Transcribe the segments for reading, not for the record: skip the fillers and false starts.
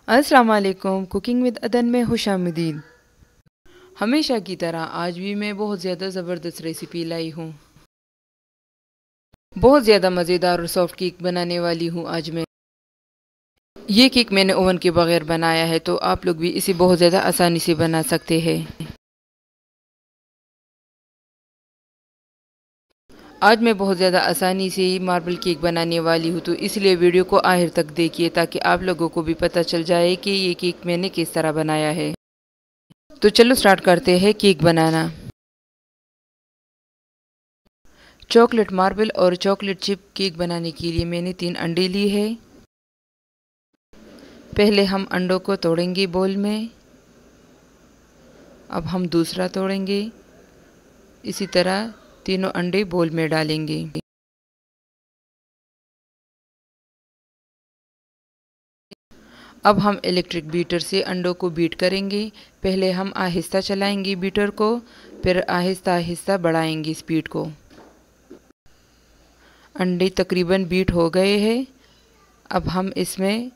अस्सलाम वालेकुम। Cooking with अदन में खुशामदीद। हमेशा की तरह आज भी मैं बहुत ज़्यादा ज़बरदस्त रेसिपी लाई हूँ। बहुत ज़्यादा मज़ेदार और सॉफ्ट केक बनाने वाली हूँ आज मैं। ये केक मैंने ओवन के बगैर बनाया है, तो आप लोग भी इसे बहुत ज़्यादा आसानी से बना सकते हैं। आज मैं बहुत ज़्यादा आसानी से ही मार्बल केक बनाने वाली हूँ, तो इसलिए वीडियो को आखिर तक देखिए ताकि आप लोगों को भी पता चल जाए कि ये केक मैंने किस तरह बनाया है। तो चलो स्टार्ट करते हैं केक बनाना। चॉकलेट मार्बल और चॉकलेट चिप केक बनाने के लिए मैंने 3 अंडे लिए हैं। पहले हम अंडों को तोड़ेंगे बोल में। अब हम दूसरा तोड़ेंगे। इसी तरह तीनों अंडे बोल में डालेंगे। अब हम इलेक्ट्रिक बीटर से अंडों को बीट करेंगे। पहले हम आहिस्ता चलाएंगे बीटर को, फिर आहिस्ता आहिस्ता बढ़ाएंगे स्पीड को। अंडे तकरीबन बीट हो गए हैं। अब हम इसमें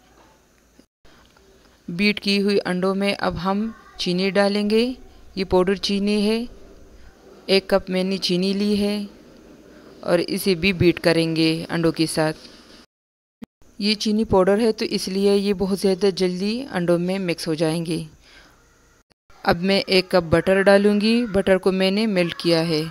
बीट की हुई अंडों में अब हम चीनी डालेंगे। ये पाउडर चीनी है। 1 कप मैंने चीनी ली है और इसे भी बीट करेंगे अंडों के साथ। ये चीनी पाउडर है तो इसलिए ये बहुत ज़्यादा जल्दी अंडों में मिक्स हो जाएंगे। अब मैं 1 कप बटर डालूंगी। बटर को मैंने मेल्ट किया है।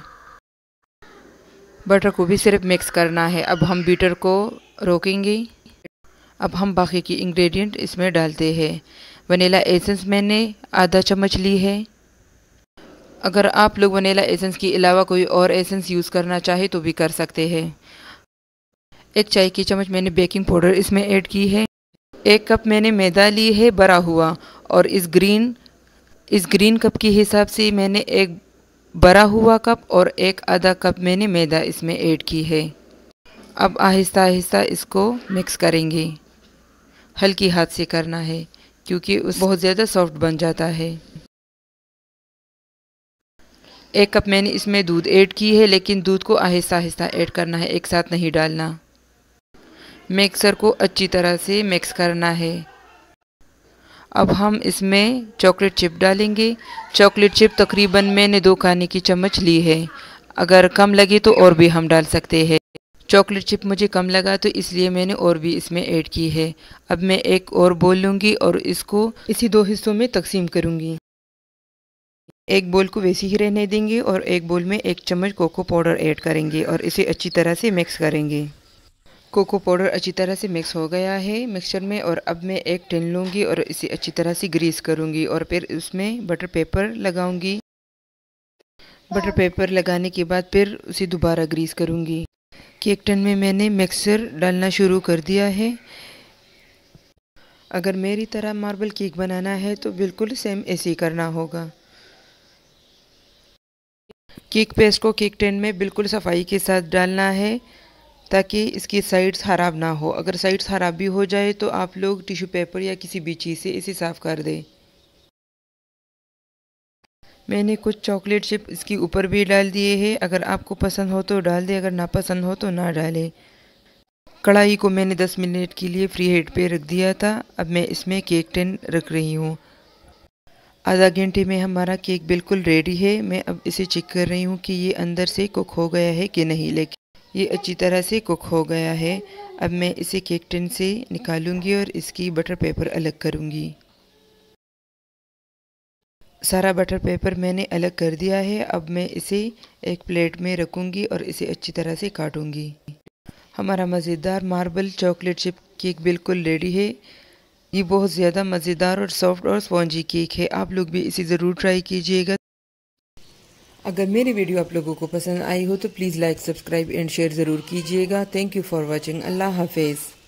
बटर को भी सिर्फ मिक्स करना है। अब हम बीटर को रोकेंगे। अब हम बाकी की इंग्रेडिएंट इसमें डालते हैं। वनीला एसेंस मैंने आधा चम्मच ली है। अगर आप लोग वनीला एसेंस के अलावा कोई और एसेंस यूज़ करना चाहे तो भी कर सकते हैं। 1 चाय की चम्मच मैंने बेकिंग पाउडर इसमें ऐड की है। 1 कप मैंने मैदा ली है भरा हुआ, और इस ग्रीन कप के हिसाब से मैंने 1 भरा हुआ कप और 1 आधा कप मैंने मैदा इसमें ऐड की है। अब आहिस्ता आहिस्ता इसको मिक्स करेंगे। हल्की हाथ से करना है क्योंकि उस बहुत ज़्यादा सॉफ्ट बन जाता है। 1 कप मैंने इसमें दूध ऐड की है, लेकिन दूध को आहिस्ता आहिस्ता ऐड करना है, एक साथ नहीं डालना। मिक्सर को अच्छी तरह से मिक्स करना है। अब हम इसमें चॉकलेट चिप डालेंगे। चॉकलेट चिप तकरीबन मैंने 2 खाने की चम्मच ली है। अगर कम लगे तो और भी हम डाल सकते हैं। चॉकलेट चिप मुझे कम लगा तो इसलिए मैंने और भी इसमें ऐड की है। अब मैं एक और बोल लूँगी और इसको इसी 2 हिस्सों में तकसीम करूँगी। एक बोल को वैसे ही रहने देंगे और एक बोल में 1 चम्मच कोको पाउडर ऐड करेंगे और इसे अच्छी तरह से मिक्स करेंगे। कोको पाउडर अच्छी तरह से मिक्स हो गया है मिक्सचर में, और अब मैं एक टिन लूँगी और इसे अच्छी तरह से ग्रीस करूँगी और फिर उसमें बटर पेपर लगाऊँगी। बटर पेपर लगाने के बाद फिर उसे दोबारा ग्रीस करूँगी। केक टिन में मैंने मिक्सर डालना शुरू कर दिया है। अगर मेरी तरह मार्बल केक बनाना है तो बिल्कुल सेम ऐसे ही करना होगा। केक पेस्ट को केक टिन में बिल्कुल सफाई के साथ डालना है ताकि इसकी साइड्स ख़राब ना हो। अगर साइड्स ख़राब भी हो जाए तो आप लोग टिश्यू पेपर या किसी भी चीज़ से इसे साफ़ कर दें। मैंने कुछ चॉकलेट चिप इसके ऊपर भी डाल दिए हैं। अगर आपको पसंद हो तो डाल दें, अगर ना पसंद हो तो ना डालें। कढ़ाई को मैंने 10 मिनट के लिए फ्री हीट पे रख दिया था। अब मैं इसमें केक टिन रख रही हूँ। आधा घंटे में हमारा केक बिल्कुल रेडी है। मैं अब इसे चेक कर रही हूँ कि ये अंदर से कुक हो गया है कि नहीं, लेकिन ये अच्छी तरह से कुक हो गया है। अब मैं इसे केक टिन से निकालूंगी और इसकी बटर पेपर अलग करूँगी। सारा बटर पेपर मैंने अलग कर दिया है। अब मैं इसे एक प्लेट में रखूँगी और इसे अच्छी तरह से काटूँगी। हमारा मज़ेदार मार्बल चॉकलेट चिप केक बिल्कुल रेडी है। ये बहुत ज़्यादा मज़ेदार और सॉफ्ट और स्पॉन्जी केक है। आप लोग भी इसे ज़रूर ट्राई कीजिएगा। अगर मेरी वीडियो आप लोगों को पसंद आई हो तो please like, subscribe and share ज़रूर कीजिएगा। Thank you for watching. अल्लाह हाफिज़।